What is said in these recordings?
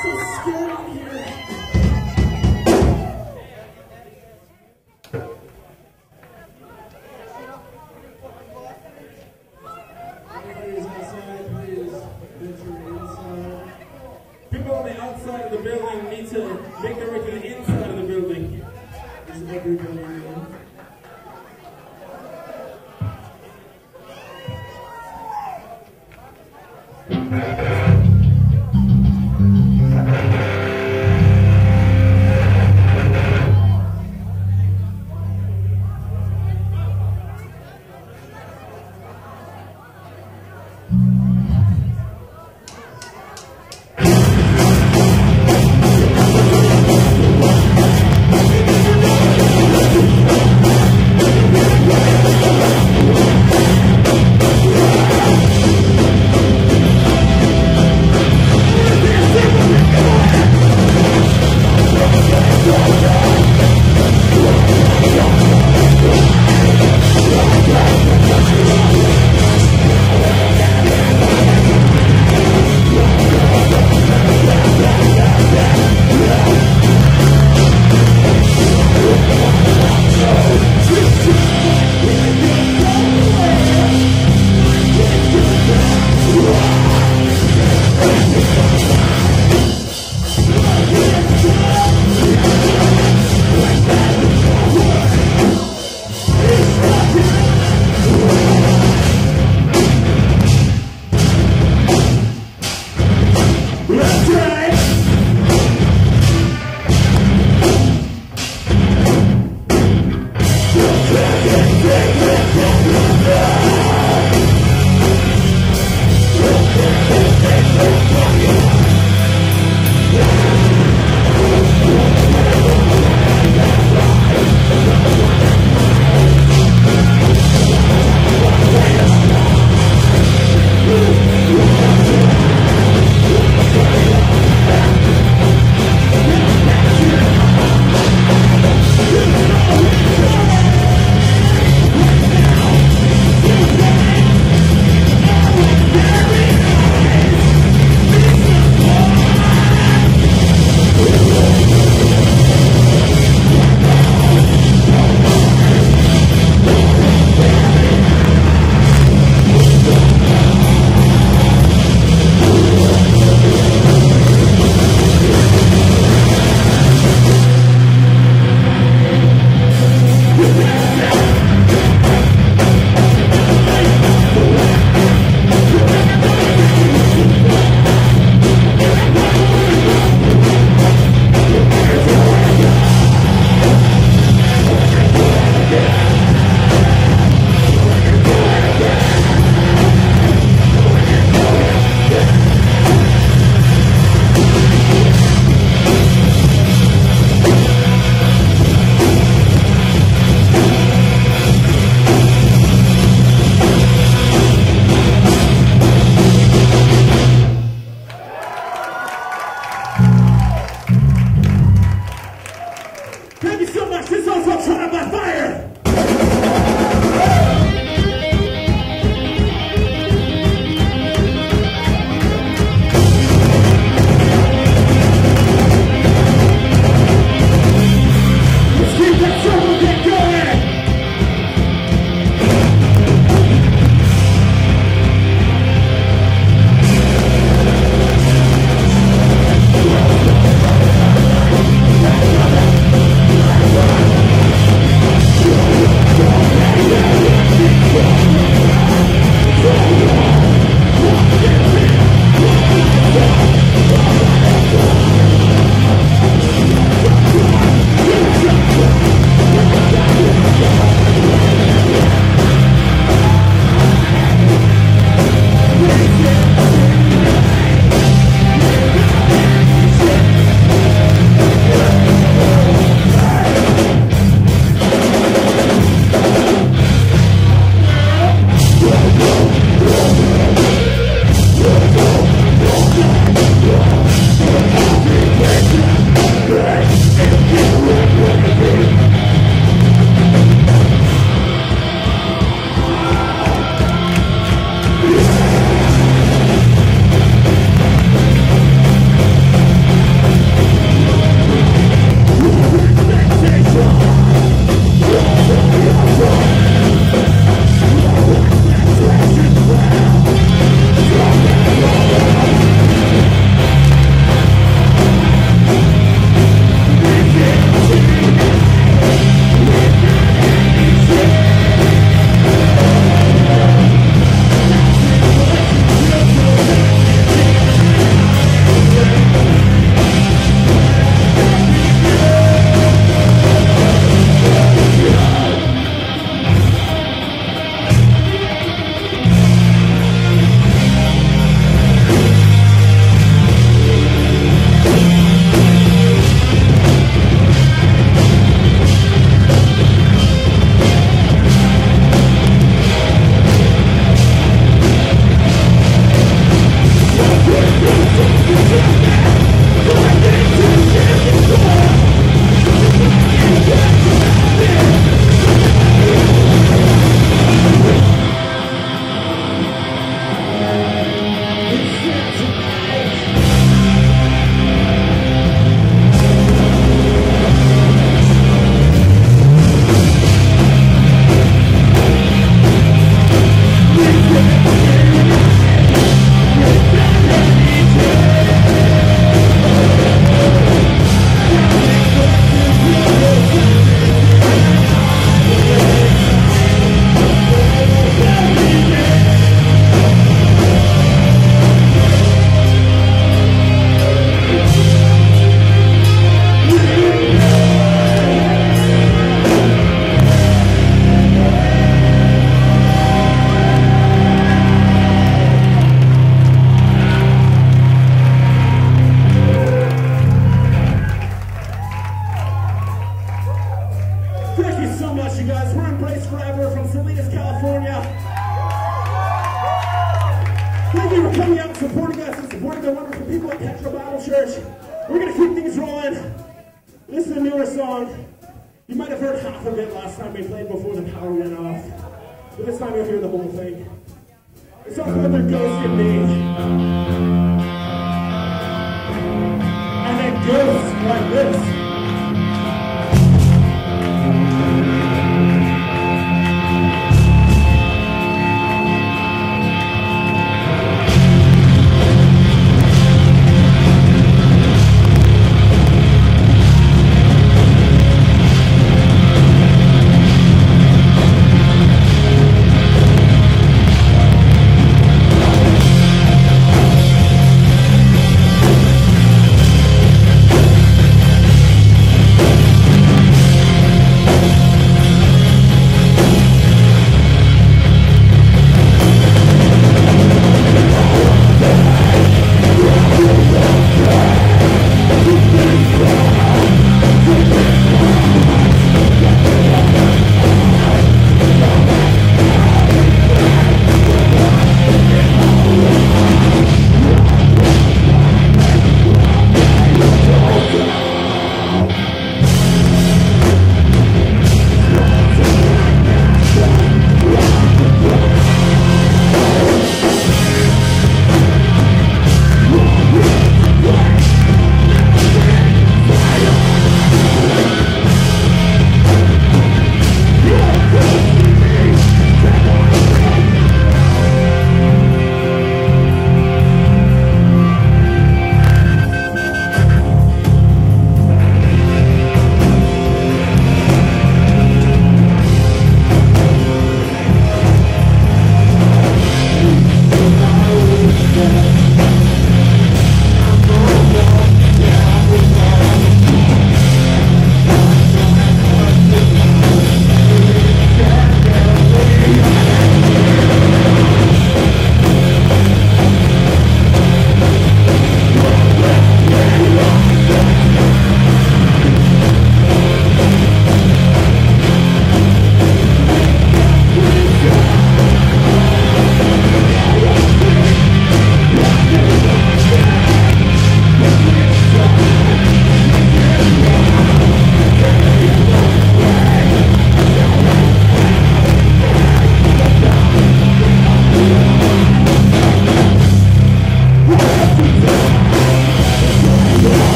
People on the outside of the building need to make their way to the inside of the building. Is everybody here? Thank you for coming out and supporting us and supporting the wonderful people at Petra Bible Church. We're going to keep things rolling. This is a newer song. You might have heard half of it last time we played before the power went off. But this time you'll hear the whole thing. It's all called "There Ghost in Me." And it goes like this.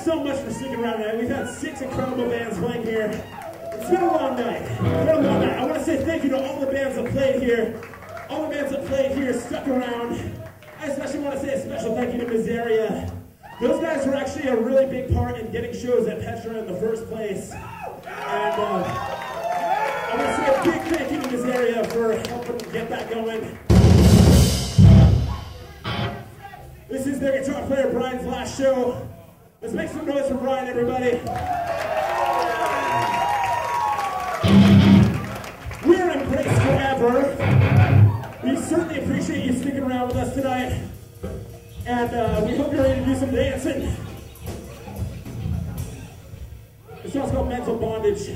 so much for sticking around tonight. We've had 6 incredible bands playing here. It's been a long night. It's been a long night. I want to say thank you to all the bands that played here. All the bands that played here, stuck around. I especially want to say a special thank you to Miseria. Those guys were actually a really big part in getting shows at Petra in the first place. And I want to say a big thank you to Miseria for helping get that going. This is their guitar player Brian's last show. Let's make some noise for Brian, everybody. We're Embrace Forever. We certainly appreciate you sticking around with us tonight. And we hope you're ready to do some dancing. This song's called Mental Bondage.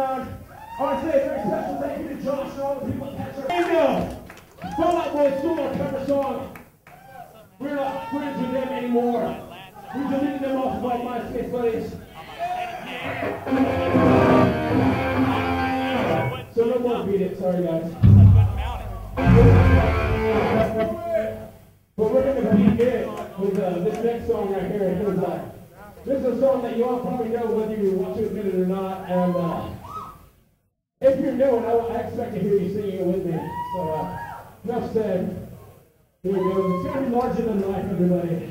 around. I want to say a very special thank you to Josh and all the people at Catcher. Bingo! Fall Out Boy stole our cover song. We're not friends with them anymore. We deleted them off of our MySpace buddies. So no more beat it, sorry guys. But we're going to beat it with this next song right here. Because, this is a song that you all probably know whether you want to admit it or not. And if you're new, I expect to hear you singing it with me. So enough said. Here we go. It's going to be larger than life, everybody.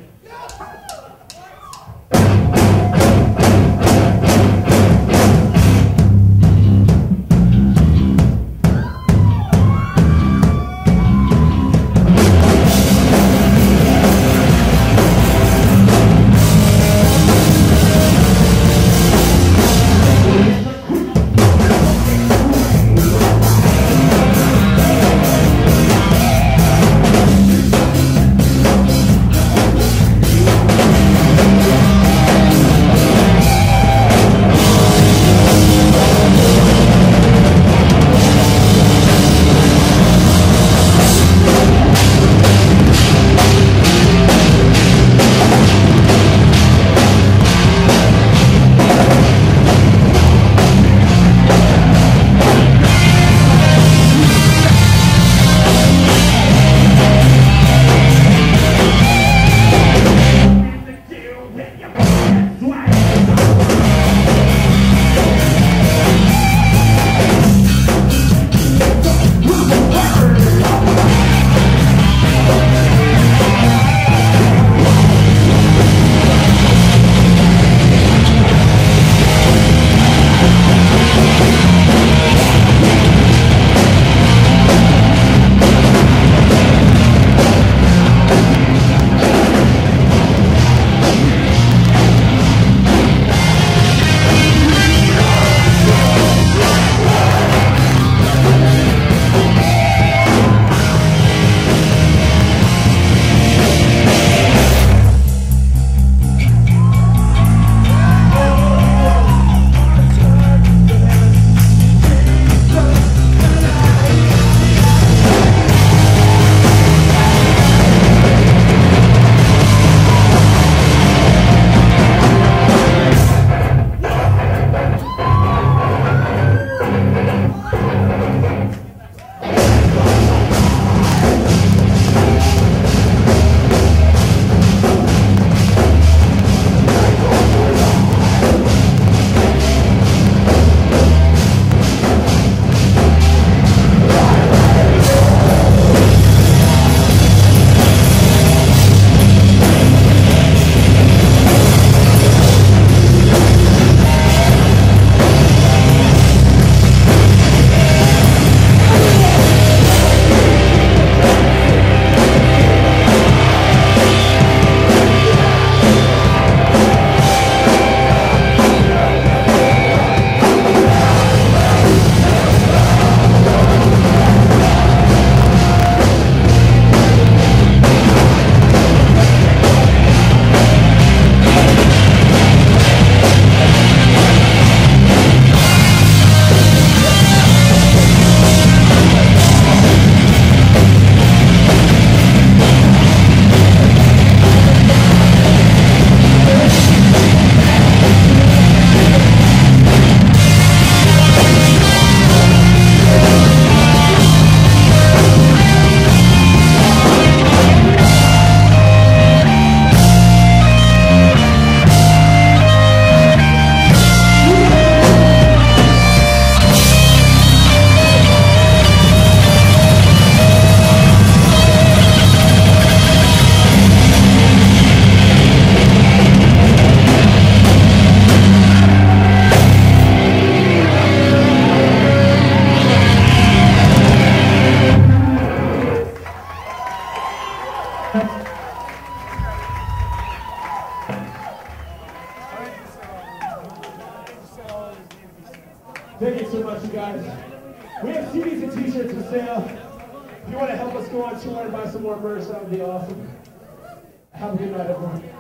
Thank you so much, you guys. We have CDs and t-shirts for sale. If you want to help us go on tour and buy some more merch, that would be awesome. Have a good night, everyone.